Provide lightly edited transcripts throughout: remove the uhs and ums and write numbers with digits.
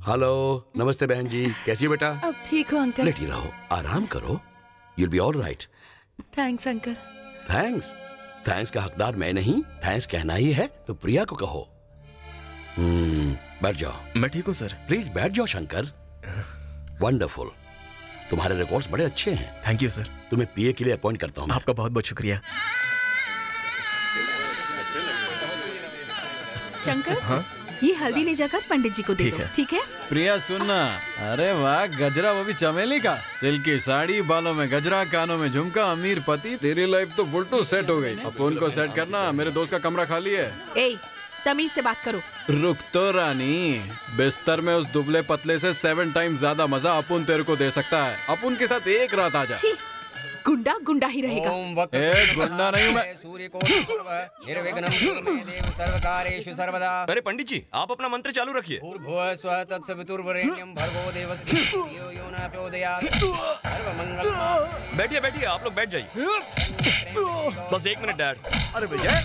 Hello, नमस्ते बहन जी, कैसी हो बेटा? अब ठीक हो अंकल? लेटी रहो, आराम करो, you'll be all right. Thanks uncle. Thanks? Thanks का हकदार मैं नहीं, थैंक्स कहना ही है तो प्रिया को कहो। बैठ जाओ। मैं ठीक हूँ सर। प्लीज बैठ जाओ शंकर। वंडरफुल, तुम्हारे रिकॉर्ड्स बड़े अच्छे हैं। Thank you sir. तुम्हें पीए के लिए अपॉइंट करता हूँ। आपका बहुत बहुत शुक्रिया। शंकर, हाँ? ये हल्दी ले जाकर पंडित जी को दे दो, ठीक है? प्रिया सुनना, अरे वाह, गजरा, वो भी चमेली का। सिल्की साड़ी, बालों में गजरा, कानों में झुमका, अमीर पति। तेरी लाइफ तो फुल टू सेट हो गई। अब उनको सेट करना, मेरे दोस्त का कमरा खाली है। ए, तमीज से बात करो। रुक तो रानी, बिस्तर में उस दुबले पतले से 7 टाइम्स ज्यादा मजा अपुन तेरे को दे सकता है। अपुन के साथ एक रात आ जा। गुंडा गुंडा ही रहेगा। ए, गुंडा नहीं मैं। सर्वकारेषु सर्वदा। अरे पंडित जी, आप अपना मंत्र चालू रखिए। भूर्भुवः स्वः तत्सवितुर्वरेण्यं भर्गो देवस्य धियो यो न प्रचोदयात्। सर्वमंगल। बैठिए बैठिए, आप लोग बैठ जाइए। बस 1 मिनट डैड। अरे विजय,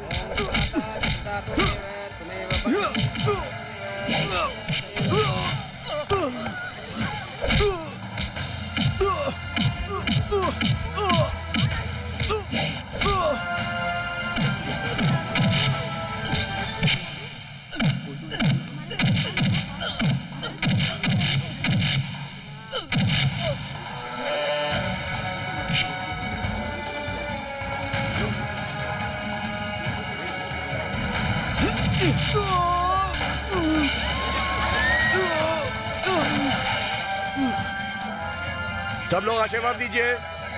सब लोग आशीर्वाद दीजिए।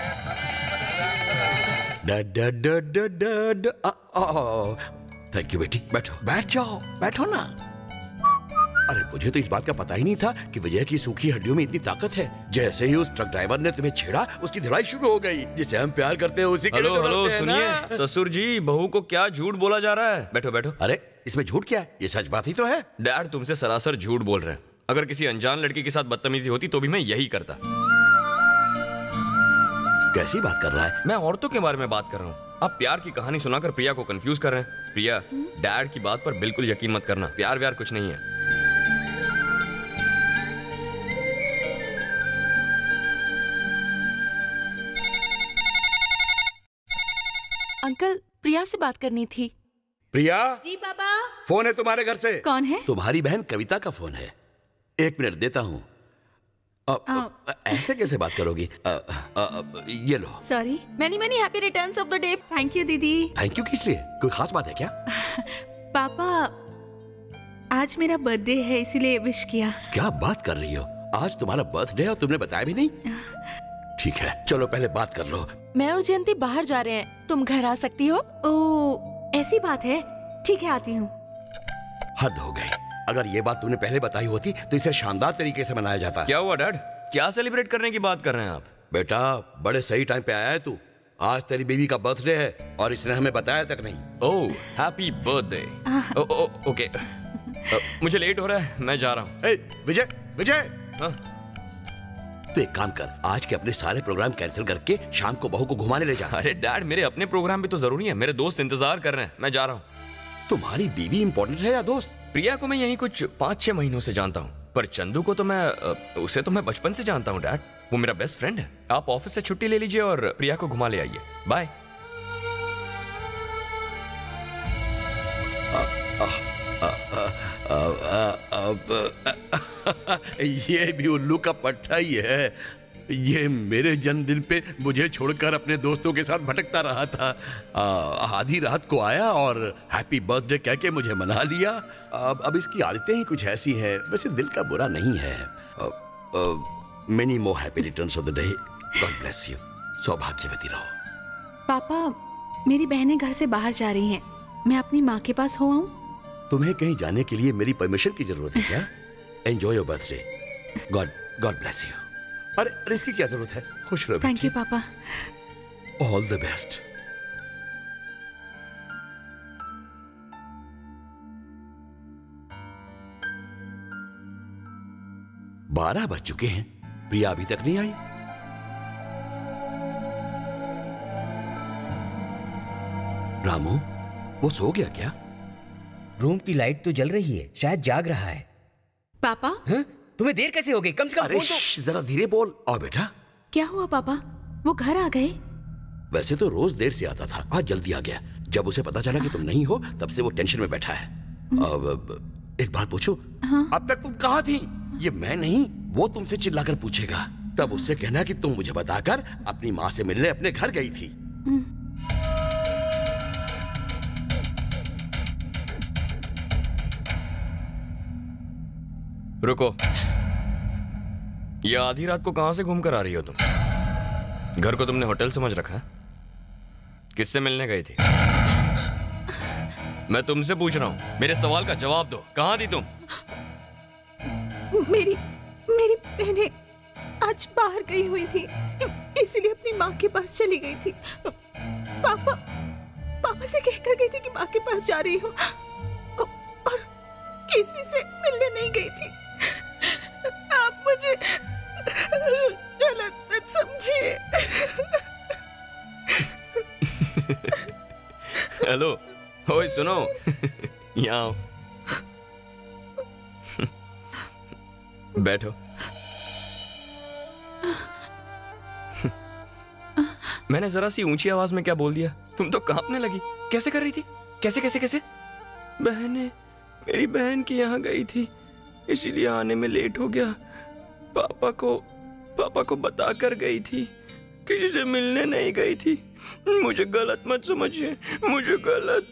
थैंक यू बेटी, बैठो, बैठ जाओ, बैठो ना। अरे मुझे तो इस बात का पता ही नहीं था कि विजय की सूखी हड्डियों में इतनी ताकत है। जैसे ही उस ट्रक ड्राइवर ने तुम्हें छेड़ा, उसकी धुलाई शुरू हो गई। जिसे हम प्यार करते हैं उसी के लिए हेलो सुनिए, ससुर जी, बहू को क्या झूठ बोला जा रहा है? बैठो बैठो। अरे इसमें झूठ क्या है? ये सच बात ही तो है। डैड तुमसे सरासर झूठ बोल रहे हैं। अगर किसी अनजान लड़की के साथ बदतमीजी होती तो भी मैं यही करता। कैसी बात कर रहा है? मैं औरतों के बारे में बात कर रहा हूँ। आप प्यार की कहानी सुनाकर प्रिया को कंफ्यूज कर रहे हैं। प्रिया, डैड की बात पर बिल्कुल यकीन मत करना। प्यार व्यार कुछ नहीं है। अंकल, प्रिया से बात करनी थी। प्रिया जी पापा। फोन है तुम्हारे घर से। कौन है? तुम्हारी बहन कविता का फोन है। 1 मिनट देता हूँ। ऐसे कैसे बात करोगी? ये लो। Sorry. Many happy returns of the day. Thank you didi. Thank you किस लिए? कोई खास बात है क्या? पापा, आज मेरा बर्थडे है, इसीलिए विश किया। क्या बात कर रही हो? आज तुम्हारा बर्थडे है और तुमने बताया भी नहीं? ठीक है, चलो पहले बात कर लो। मैं और जयंती बाहर जा रहे हैं, तुम घर आ सकती हो? ओह, ऐसी बात है। ठीक है, आती हूँ। हद हो गई। अगर ये बात तुमने पहले बताई होती तो इसे शानदार तरीके से मनाया जाता। क्या हुआ डैड? क्या सेलिब्रेट करने की बात कर रहे हैं आप? बेटा, बड़े सही टाइम पे आया है तू। आज तेरी बीवी का बर्थडे है और इसने हमें बताया तक नहीं। Oh, happy birthday. ओके, मुझे लेट हो रहा है, मैं जा रहा हूँ। विजय, विजय, हाँ? तो एक काम कर, आज के अपने सारे प्रोग्राम कैंसिल करके शाम को बहू को घुमाने ले जा। अरे डैड, मेरे अपने प्रोग्राम भी तो जरूरी है। मेरे दोस्त इंतजार कर रहे हैं, मैं जा रहा हूँ। तुम्हारी बीवी इंपॉर्टेंट है या दोस्त? प्रिया को मैं यही कुछ 5-6 महीनों से जानता हूँ, पर चंदू को तो उसे तो मैं बचपन से जानता हूँ डैड। वो मेरा बेस्ट फ्रेंड है। आप ऑफिस से छुट्टी ले लीजिए और प्रिया को घुमा ले आइए। बाय। ये भी उल्लू का पट्टा ही है। ये मेरे जन्मदिन पे मुझे छोड़कर अपने दोस्तों के साथ भटकता रहा था। आधी रात को आया और हैप्पी बर्थडे कह के मुझे मना लिया। अब इसकी आदतें ही कुछ ऐसी हैं। वैसे दिल का बुरा नहीं है। Many more happy returns of the day. God bless you. सौभाग्यवती रहो। पापा, मेरी बहनें घर से बाहर जा रही हैं। मैं अपनी माँ के पास हो आऊं? तुम्हें कहीं जाने के लिए मेरी परमिशन की जरूरत है क्या? Enjoy your birthday. God bless you. अरे इसकी क्या जरूरत है? खुश रहो। थैंक यू पापा। All the best. बारह बज चुके हैं, प्रिया अभी तक नहीं आई। रामू, वो सो गया क्या? रूम की लाइट तो जल रही है, शायद जाग रहा है। पापा तुम्हें देर कैसे हो गई? कम से कम अरे फोन तो। जरा धीरे बोल। आओ बेटा। क्या हुआ पापा? वो घर आ गए? वैसे तो रोज देर से आता था, आज जल्दी आ गया। जब उसे पता चला कि तुम नहीं हो तब से वो टेंशन में बैठा है। अब एक बात पूछूं? अब तक तुम कहाँ थी? ये मैं नहीं, वो तुमसे चिल्लाकर पूछेगा। तब उससे कहना कि तुम मुझे बताकर अपनी माँ से मिलने अपने घर गई थी। रुको, ये आधी रात को कहां से घूम कर आ रही हो तुम? घर को तुमने होटल समझ रखा है? किससे मिलने गई थी? मैं तुमसे पूछ रहा हूं, मेरे सवाल का जवाब दो। कहां थी तुम? मेरी बहनें आज बाहर गई हुई थी, इसीलिए अपनी माँ के पास चली गई थी। पापा से कहकर गई थी कि माँ के पास जा रही हूँ और किसी से मिलने नहीं गई थी। आप मुझे गलत मत समझिए। हेलो, ओए सुनो, यहाँ आओ। बैठो। मैंने जरा सी ऊंची आवाज में क्या बोल दिया? तुम तो कांपने लगी। कैसे कर रही थी? कैसे? बहने, मेरी बहन की यहाँ गई थी, इसीलिए आने में लेट हो गया। पापा को बता कर गई थी, किसी से मिलने नहीं गई थी। मुझे गलत मत समझिए, मुझे गलत।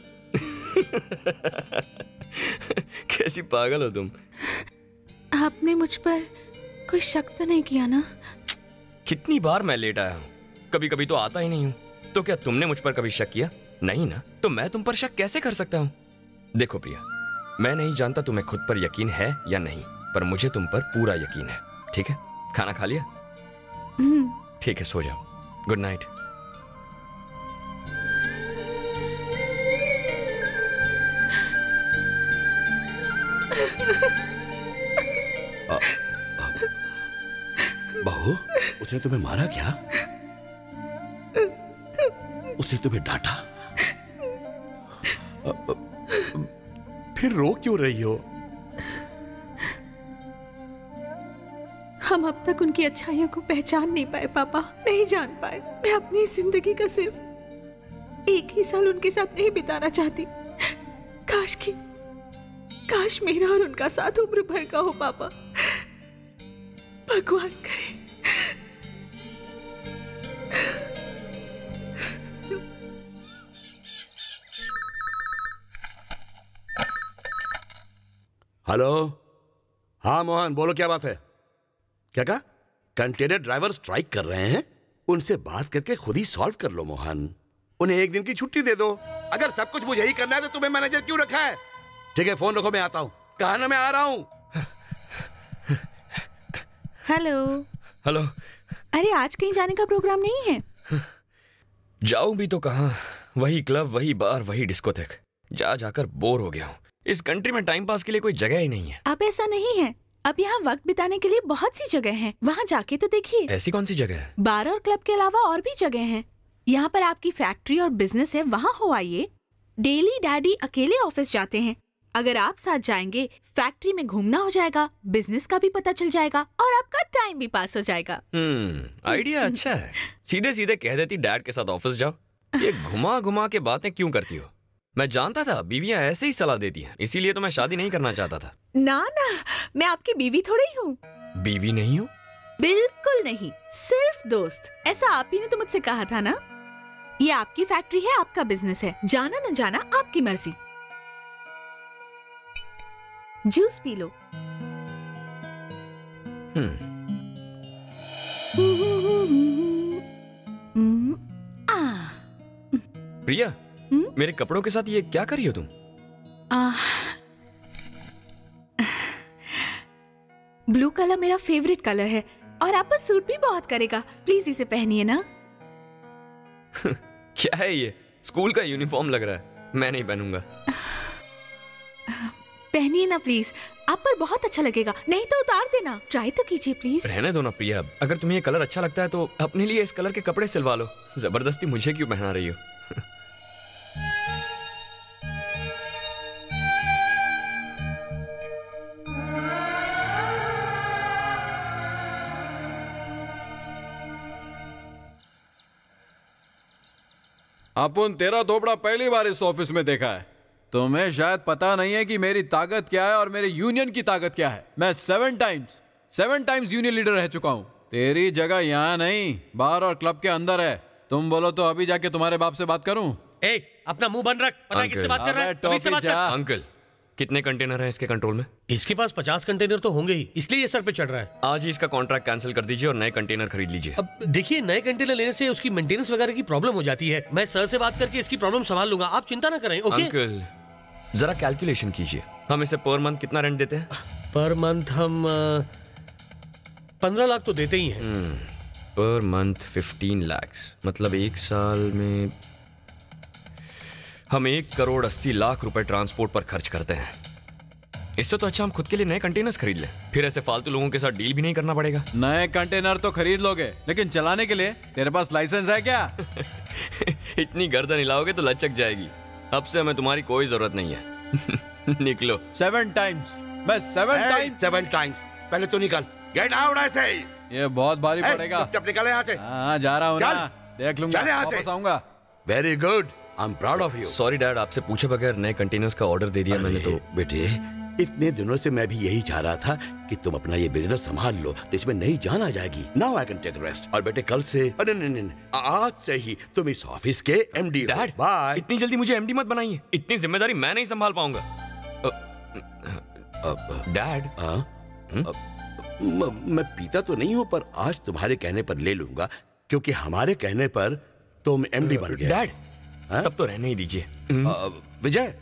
कैसी पागल हो तुम? आपने मुझ पर कोई शक तो नहीं किया ना? कितनी बार मैं लेट आया हूँ, कभी कभी तो आता ही नहीं हूँ। तो क्या तुमने मुझ पर कभी शक किया? नहीं ना, तो मैं तुम पर शक कैसे कर सकता हूँ? देखो प्रिया, मैं नहीं जानता तुम्हें खुद पर यकीन है या नहीं, पर मुझे तुम पर पूरा यकीन है। ठीक है, खाना खा लिया? ठीक है, सो जाओ। Good night. बहू, उसने तुम्हें मारा क्या? उसने तुम्हें डांटा? फिर रो क्यों रही हो? हम अब तक उनकी अच्छाइयों को पहचान नहीं पाए पापा, नहीं जान पाए। मैं अपनी जिंदगी का सिर्फ एक ही साल उनके साथ नहीं बिताना चाहती। काश मेरा और उनका साथ उम्र भर का हो पापा। भगवान करे। हेलो, हाँ मोहन, बोलो क्या बात है? क्या कहा? कंटेनर ड्राइवर स्ट्राइक कर रहे हैं, उनसे बात करके खुद ही सॉल्व कर लो मोहन। उन्हें एक दिन की छुट्टी दे दो। अगर सब कुछ मुझे ही करना है तो तुम्हें मैनेजर क्यों रखा है? ठीक है, फोन रखो, मैं आता हूं। कहा ना मैं आ रहा हूं। हेलो। अरे आज कहीं जाने का प्रोग्राम नहीं है? जाऊं भी तो कहां? वही क्लब, वही बार, वही डिस्कोथेक। जाकर बोर हो गया हूं। इस कंट्री में टाइम पास के लिए कोई जगह ही नहीं है। अब ऐसा नहीं है, अब यहाँ वक्त बिताने के लिए बहुत सी जगह हैं। वहाँ जाके तो देखिए। ऐसी कौन सी जगह है? बार और क्लब के अलावा और भी जगह हैं। यहाँ पर आपकी फैक्ट्री और बिजनेस है, वहाँ हो आइए। डेली डैडी अकेले ऑफिस जाते हैं, अगर आप साथ जाएंगे फैक्ट्री में घूमना हो जाएगा, बिजनेस का भी पता चल जाएगा और आपका टाइम भी पास हो जाएगा। आइडिया अच्छा है। सीधे सीधे कह देती डैड के साथ ऑफिस जाओ। ये घुमा घुमा के बातें क्यों करती हो? मैं जानता था बीवियां ऐसे ही सलाह देती हैं, इसीलिए तो मैं शादी नहीं करना चाहता था। ना, मैं आपकी बीवी थोड़ी हूँ। बीवी नहीं हूँ? बिल्कुल नहीं, सिर्फ दोस्त। ऐसा आप ही ने तो मुझसे कहा था ना। ये आपकी फैक्ट्री है, आपका बिजनेस है, जाना न जाना आपकी मर्जी। Juice P low. प्रिया, मेरे कपड़ों के साथ ये क्या कर रही हो तुम? ब्लू कलर मेरा फेवरेट कलर है और आप पर सूट भी बहुत करेगा। प्लीज इसे पहनिए ना। क्या है ये? स्कूल का यूनिफॉर्म लग रहा है। मैं नहीं पहनूंगा। पहनिए ना प्लीज, आप पर बहुत अच्छा लगेगा। नहीं तो उतार देना, ट्राई तो कीजिए प्लीज। रहने दो ना प्रिया, अगर तुम्हें ये कलर अच्छा लगता है तो अपने लिए इस कलर के कपड़े सिलवा लो। जबरदस्ती मुझे क्यों पहना रही हो? अपुन तेरा थोपड़ा पहली बार इस ऑफिस में देखा है। तुम्हें शायद पता नहीं है कि मेरी ताकत क्या है और मेरे यूनियन की ताकत क्या है। मैं 7 टाइम्स यूनियन लीडर रह चुका हूँ। तेरी जगह यहाँ नहीं, बार और क्लब के अंदर है। तुम बोलो तो अभी जाके तुम्हारे बाप से बात करूँ? ए, अपना मुंह बंद रख। पता है किससे बात कर रहा है? अभी से बात कर। अंकल, कितने कंटेनर हैं इसके कंट्रोल में? इसके पास 50 कंटेनर तो होंगे ही, इसलिए ये सर पे चढ़ रहा है। आज ही इसका कॉन्ट्रैक्ट कैंसिल कर दीजिए और नए कंटेनर खरीद लीजिए। अब देखिए, नए कंटेनर लेने से उसकी मेंटेनेंस वगैरह की प्रॉब्लम हो जाती है। मैं सर से बात करके इसकी प्रॉब्लम संभाल लूंगा, आप चिंता ना करें। ओके अंकल, जरा कैलकुलेशन कीजिए। हम इसे पर मंथ कितना रेंट देते हैं? पर मंथ हम 15 लाख तो देते ही हैं। पर मंथ 15 लाख, मतलब 1 साल में हम 1 करोड़ 80 लाख रुपए ट्रांसपोर्ट पर खर्च करते हैं। इससे तो अच्छा हम खुद के लिए नए कंटेनर्स खरीद लें, फिर ऐसे फालतू लोगों के साथ डील भी नहीं करना पड़ेगा। नए कंटेनर तो खरीद लोगे, लेकिन चलाने के लिए तेरे पास लाइसेंस है क्या? इतनी गर्दन हिलाओगे तो लचक जाएगी। अब से हमें तुम्हारी कोई जरूरत नहीं है। निकलो। 7 टाइम्स। मैं 7 टाइम्स। पहले तो निकल, गेट आउट ऐसे। ये बहुत भारी पड़ेगा। चुपचाप निकल यहाँ से। हाँ, जा रहा हूँ ना, देख लूंगा, वापस आऊंगा। Very good, I am proud of you. Sorry dad, आपसे पूछे बगैर नए कंटेनर्स का ऑर्डर दे दिया मैंने तो। बेटे, इतने दिनों से मैं भी यही चाह रहा था कि तुम अपना ये बिजनेस संभाल लो, तो इसमें नई जान आ जाएगी। Now I can take rest. और बेटे, कल से नहीं, आज से ही तुम इस ऑफिस के एमडी हो। Dad, bye. इतनी जल्दी मुझे एमडी मत बनाइए। इतनी जिम्मेदारी मैं नहीं संभाल पाऊंगा। डैड, मैं पीता तो नहीं हूँ, पर आज तुम्हारे कहने पर ले लूंगा, क्योंकि हमारे कहने पर तुम एमडी बन गए। डैड, तब तो रहने ही दीजिए। विजय,